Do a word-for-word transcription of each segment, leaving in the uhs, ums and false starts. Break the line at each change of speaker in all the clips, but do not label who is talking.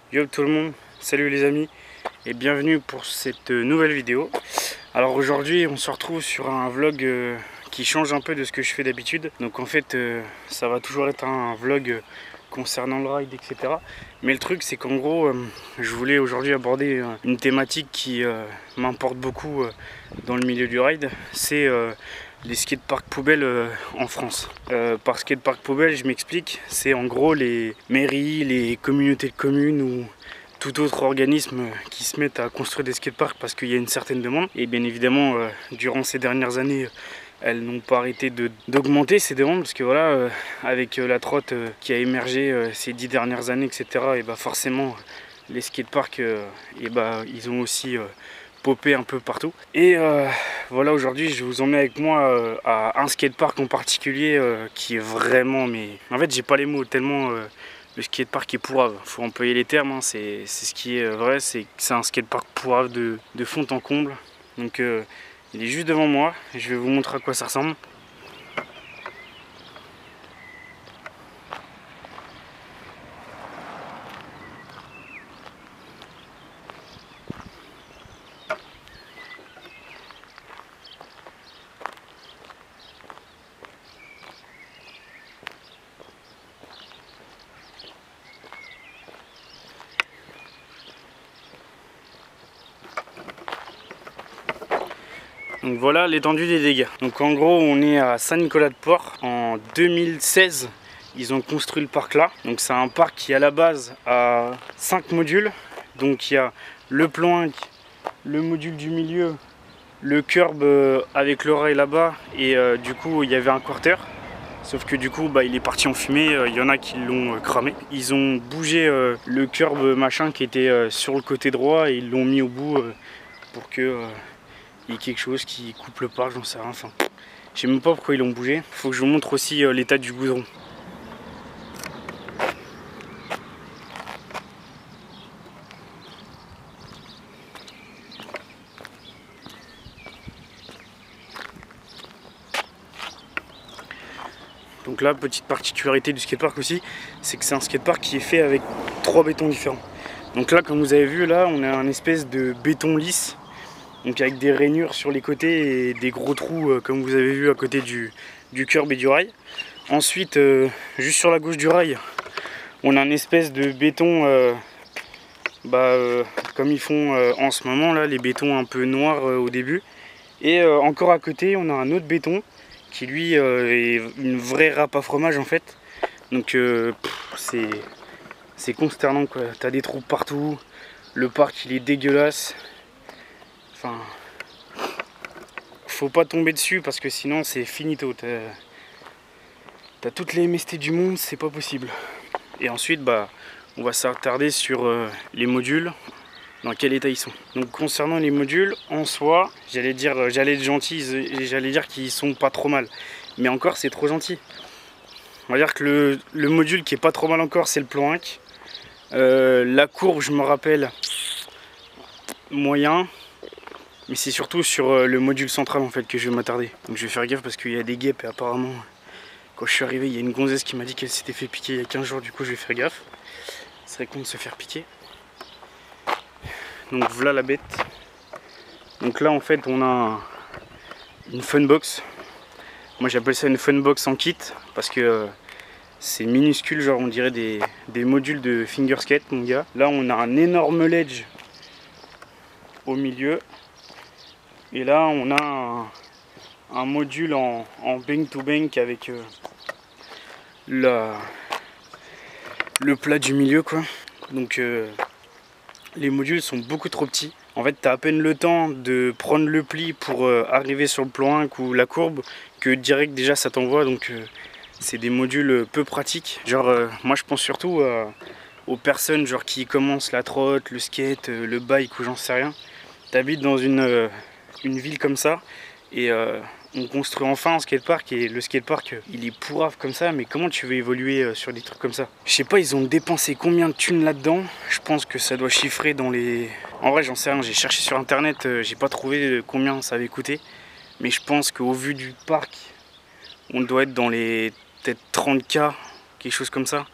Yo tout le monde, salut les amis et bienvenue pour cette nouvelle vidéo. Alors aujourd'hui on se retrouve sur un vlog euh, qui change un peu de ce que je fais d'habitude. Donc en fait euh, ça va toujours être un vlog euh, concernant le ride, et cetera. Mais le truc c'est qu'en gros euh, je voulais aujourd'hui aborder euh, une thématique qui euh, m'importe beaucoup euh, dans le milieu du ride. C'est euh, les skateparks poubelles euh, en France. Euh, par skatepark poubelle, je m'explique, c'est en gros les mairies, les communautés de communes ou tout autre organisme qui se mettent à construire des skateparks parce qu'il y a une certaine demande. Et bien évidemment, euh, durant ces dernières années, elles n'ont pas arrêté de, d'augmenter ces demandes parce que voilà, euh, avec euh, la trotte euh, qui a émergé euh, ces dix dernières années, et cetera. Et bah forcément, les skateparks, euh, et bah ils ont aussi euh, popé un peu partout. Et euh, voilà, aujourd'hui je vais vous emmener avec moi euh, à un skatepark en particulier euh, qui est vraiment, mais en fait j'ai pas les mots tellement euh, le skatepark est pourrave. Faut employer les termes, hein. c'est ce qui est vrai, c'est que c'est un skatepark pourrave de, de fond en comble. Donc euh, il est juste devant moi et je vais vous montrer à quoi ça ressemble. Donc voilà l'étendue des dégâts. Donc en gros on est à Saint-Nicolas-de-Port. En deux mille seize ils ont construit le parc là. Donc c'est un parc qui à la base a cinq modules. Donc il y a le plank, le module du milieu, le curb avec le rail là-bas et euh, du coup il y avait un quarter. Sauf que du coup bah, il est parti en fumée, il y en a qui l'ont euh, cramé. Ils ont bougé euh, le curb machin qui était euh, sur le côté droit et ils l'ont mis au bout euh, pour que euh, il y a quelque chose qui coupe le parc, j'en sais rien. Enfin, je sais même pas pourquoi ils l'ont bougé. Faut que je vous montre aussi euh, l'état du goudron. Donc là, petite particularité du skatepark aussi, c'est que c'est un skatepark qui est fait avec trois bétons différents. Donc là, comme vous avez vu, là, on a un espèce de béton lisse. Donc avec des rainures sur les côtés et des gros trous euh, comme vous avez vu à côté du, du curb et du rail. Ensuite, euh, juste sur la gauche du rail, on a une espèce de béton, euh, bah, euh, comme ils font euh, en ce moment, là, les bétons un peu noirs euh, au début. Et euh, encore à côté, on a un autre béton qui lui euh, est une vraie râpe à fromage en fait. Donc euh, c'est c'est consternant quoi. T'as des trous partout, le parc il est dégueulasse. Enfin, faut pas tomber dessus parce que sinon c'est finito. T'as t'as toutes les M S T du monde, c'est pas possible. Et ensuite, bah, on va s'attarder sur euh, les modules, dans quel état ils sont. Donc concernant les modules, en soi, j'allais dire, j'allais être gentil et j'allais dire qu'ils sont pas trop mal. Mais encore, c'est trop gentil. On va dire que le, le module qui est pas trop mal encore, c'est le plank. Euh, la courbe, je me rappelle, moyen. Mais c'est surtout sur le module central en fait que je vais m'attarder. Donc je vais faire gaffe parce qu'il y a des guêpes et apparemment quand je suis arrivé il y a une gonzesse qui m'a dit qu'elle s'était fait piquer il y a quinze jours, du coup je vais faire gaffe. Ce serait con de se faire piquer. Donc voilà la bête. Donc là en fait on a une funbox. Moi j'appelle ça une funbox en kit parce que euh, c'est minuscule, genre on dirait des, des modules de finger skate mon gars. Là on a un énorme ledge au milieu. Et là on a un, un module en, en bank to bank avec euh, la, le plat du milieu quoi. Donc euh, les modules sont beaucoup trop petits. En fait tu as à peine le temps de prendre le pli pour euh, arriver sur le plank ou la courbe que direct déjà ça t'envoie. Donc euh, c'est des modules peu pratiques. Genre euh, moi je pense surtout euh, aux personnes genre qui commencent la trotte, le skate, euh, le bike ou j'en sais rien. T'habites dans une euh, une ville comme ça et euh, on construit enfin un skatepark et le skatepark il est pourrave comme ça, mais comment tu veux évoluer sur des trucs comme ça? Je sais pas, ils ont dépensé combien de thunes là-dedans. Je pense que ça doit chiffrer dans les... En vrai j'en sais rien, j'ai cherché sur internet, j'ai pas trouvé combien ça avait coûté, mais je pense qu'au vu du parc on doit être dans les peut-être trente K, quelque chose comme ça.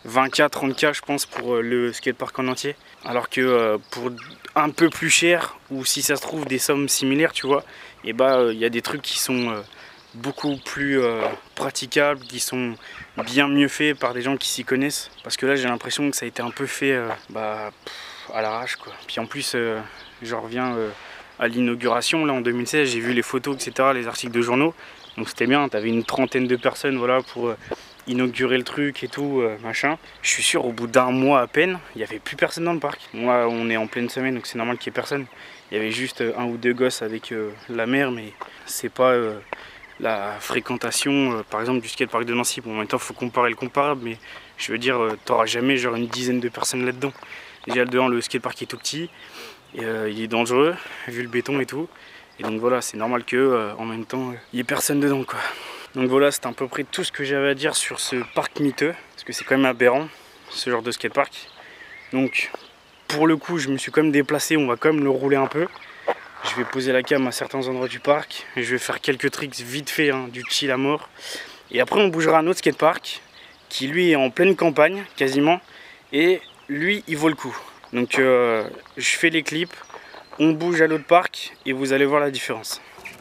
vingt K, trente K je pense pour le skatepark en entier. Alors que euh, pour un peu plus cher, ou si ça se trouve des sommes similaires, tu vois, et bah il euh, y a des trucs qui sont euh, beaucoup plus euh, praticables, qui sont bien mieux faits par des gens qui s'y connaissent. Parce que là j'ai l'impression que ça a été un peu fait euh, bah, pff, à l'arrache quoi. Puis en plus euh, je reviens euh, à l'inauguration là en deux mille seize, j'ai vu les photos etc, les articles de journaux. Donc c'était bien, t'avais une trentaine de personnes voilà, pour euh, inaugurer le truc et tout, euh, machin. Je suis sûr au bout d'un mois à peine, il n'y avait plus personne dans le parc. Moi on est en pleine semaine donc c'est normal qu'il n'y ait personne. Il y avait juste un ou deux gosses avec euh, la mère, mais c'est pas euh, la fréquentation euh, par exemple du skatepark de Nancy. Bon en même temps faut comparer le comparable, mais je veux dire euh, t'auras jamais genre une dizaine de personnes là-dedans. Déjà dedans le skatepark est tout petit, et, euh, il est dangereux vu le béton et tout. Et donc voilà, c'est normal que euh, en même temps il euh, n'y ait personne dedans quoi. Donc voilà, c'est à peu près tout ce que j'avais à dire sur ce parc miteux, parce que c'est quand même aberrant ce genre de skatepark. Donc pour le coup je me suis quand même déplacé, on va quand même le rouler un peu. Je vais poser la cam à certains endroits du parc et je vais faire quelques tricks vite fait, hein, du chill à mort. Et après on bougera à un autre skatepark qui lui est en pleine campagne quasiment, et lui il vaut le coup. Donc euh, je fais les clips, on bouge à l'autre parc et vous allez voir la différence.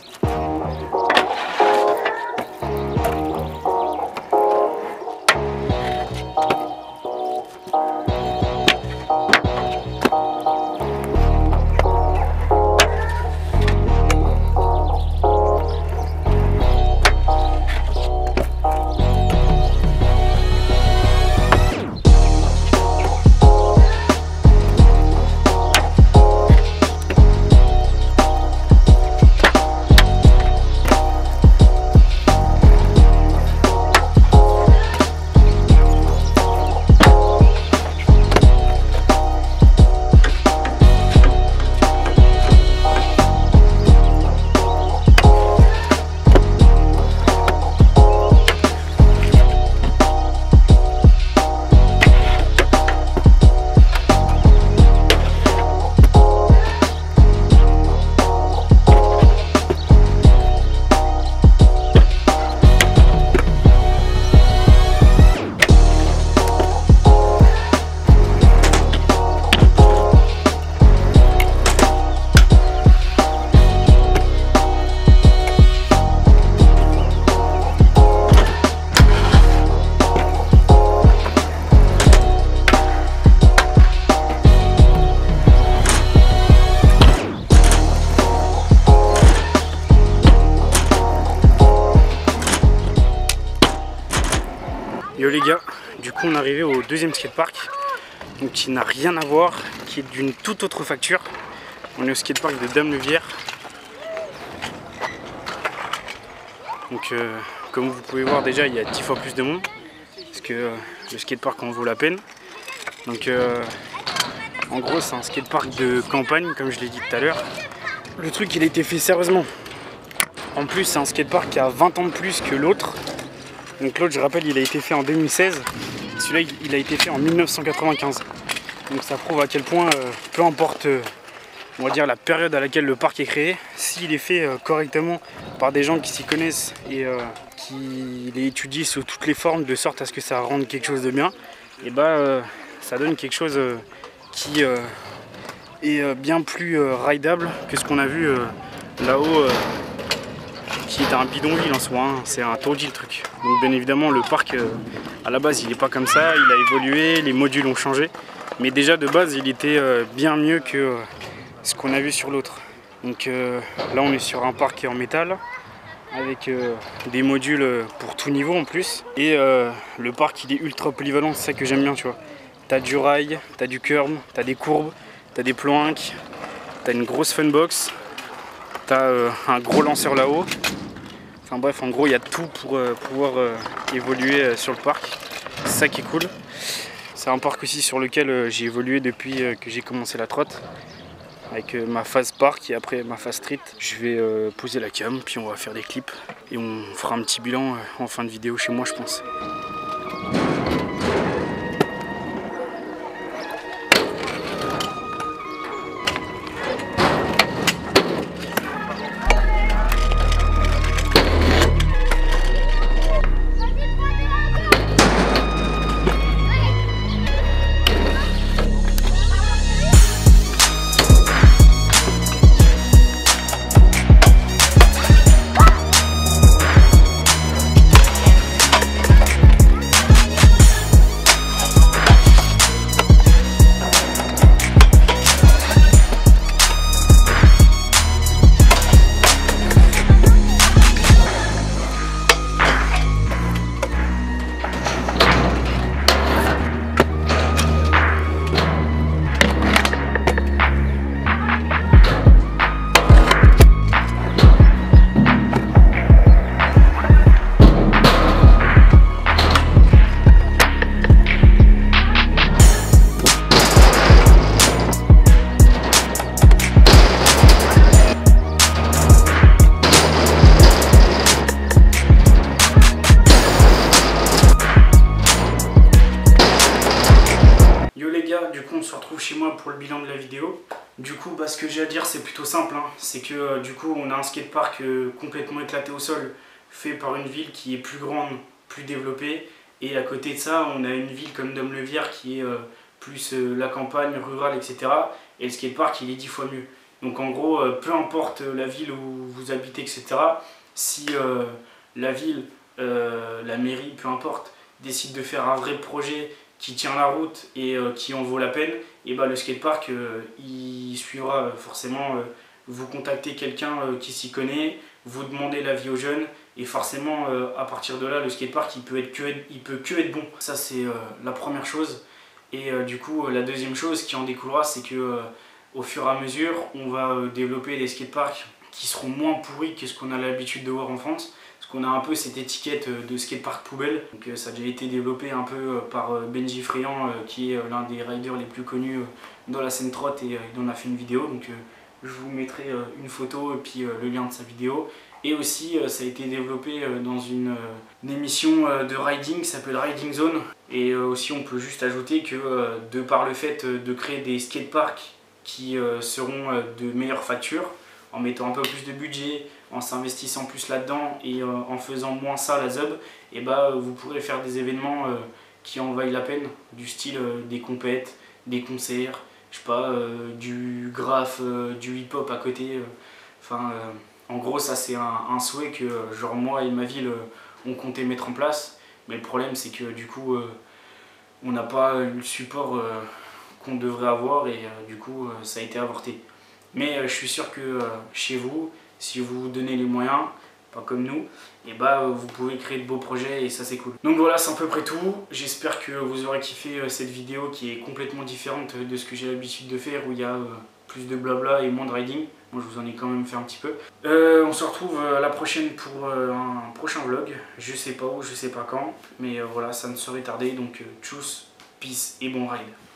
Yo les gars, du coup on est arrivé au deuxième skatepark, donc qui n'a rien à voir, qui est d'une toute autre facture. On est au skatepark de Dame-Levière. Donc euh, comme vous pouvez voir déjà il y a dix fois plus de monde, parce que euh, le skatepark en vaut la peine. Donc euh, en gros c'est un skatepark de campagne comme je l'ai dit tout à l'heure. Le truc il a été fait sérieusement. En plus c'est un skatepark qui a vingt ans de plus que l'autre. Donc l'autre, je rappelle, il a été fait en deux mille seize. Celui-là, il a été fait en mille neuf cent quatre-vingt-quinze. Donc ça prouve à quel point, euh, peu importe, euh, on va dire, la période à laquelle le parc est créé, s'il est fait euh, correctement par des gens qui s'y connaissent et euh, qui l'étudient sous toutes les formes, de sorte à ce que ça rende quelque chose de bien, et bah euh, ça donne quelque chose euh, qui euh, est euh, bien plus euh, rideable que ce qu'on a vu euh, là-haut. Euh, qui est un bidonville en soi, hein. C'est un taudis le truc. Donc bien évidemment le parc euh, à la base il n'est pas comme ça, il a évolué, les modules ont changé. Mais déjà de base il était euh, bien mieux que euh, ce qu'on a vu sur l'autre. Donc euh, là on est sur un parc en métal, avec euh, des modules pour tout niveau en plus. Et euh, le parc il est ultra polyvalent, c'est ça que j'aime bien tu vois. T'as du rail, t'as du curb, t'as des courbes, t'as des planques, t'as une grosse funbox. T'as euh, un gros lanceur là-haut. Enfin bref, en gros, il y a tout pour euh, pouvoir euh, évoluer euh, sur le parc. C'est ça qui est cool. C'est un parc aussi sur lequel euh, j'ai évolué depuis euh, que j'ai commencé la trotte. Avec euh, ma phase parc et après ma phase street. Je vais euh, poser la cam, puis on va faire des clips. Et on fera un petit bilan euh, en fin de vidéo chez moi, je pense. chez moi pour le bilan de la vidéo. Du coup, bah, ce que j'ai à dire, c'est plutôt simple, hein. C'est que euh, du coup, on a un skatepark euh, complètement éclaté au sol, fait par une ville qui est plus grande, plus développée. Et à côté de ça, on a une ville comme Dom-le-Vier qui est euh, plus euh, la campagne, rurale, et cetera. Et le skatepark, il est dix fois mieux. Donc en gros, euh, peu importe la ville où vous habitez, et cetera. Si euh, la ville, euh, la mairie, peu importe, décide de faire un vrai projet qui tient la route et euh, qui en vaut la peine, et bah, le skatepark, euh, il suivra euh, forcément. Euh, vous contactez quelqu'un euh, qui s'y connaît, vous demandez l'avis aux jeunes, et forcément, euh, à partir de là, le skatepark, il peut, être que, être, il peut que être bon. Ça, c'est euh, la première chose. Et euh, du coup, euh, la deuxième chose qui en découlera, c'est que euh, au fur et à mesure, on va euh, développer des skateparks qui seront moins pourris que ce qu'on a l'habitude de voir en France. Parce qu'on a un peu cette étiquette de skatepark poubelle. Donc, euh, ça a déjà été développé un peu euh, par euh, Benji Friand, euh, qui est euh, l'un des riders les plus connus euh, dans la scène trot, et euh, il en a fait une vidéo. Donc, euh, je vous mettrai euh, une photo et puis euh, le lien de sa vidéo. Et aussi, euh, ça a été développé euh, dans une, euh, une émission euh, de riding qui s'appelle Riding Zone. Et euh, aussi, on peut juste ajouter que euh, de par le fait euh, de créer des skateparks qui euh, seront euh, de meilleure facture, en mettant un peu plus de budget, en s'investissant plus là-dedans et euh, en faisant moins ça la Z U B, et bah, vous pourrez faire des événements euh, qui en vaillent la peine, du style euh, des compètes, des concerts, je sais pas, euh, du graphe, euh, du hip-hop à côté. Enfin, euh, en gros, ça c'est un, un souhait que euh, genre moi et ma ville euh, on comptait mettre en place. Mais le problème, c'est que du coup, euh, on n'a pas eu le support euh, qu'on devrait avoir, et euh, du coup, euh, ça a été avorté. Mais euh, je suis sûr que euh, chez vous, si vous vous donnez les moyens, pas comme nous, et bah vous pouvez créer de beaux projets, et ça c'est cool. Donc voilà, c'est à peu près tout. J'espère que vous aurez kiffé euh, cette vidéo qui est complètement différente de ce que j'ai l'habitude de faire, où il y a euh, plus de blabla et moins de riding. Moi je vous en ai quand même fait un petit peu. Euh, on se retrouve euh, la prochaine pour euh, un prochain vlog. Je sais pas où, je sais pas quand, mais euh, voilà, ça ne saurait tarder. Donc euh, tchuss, peace et bon ride.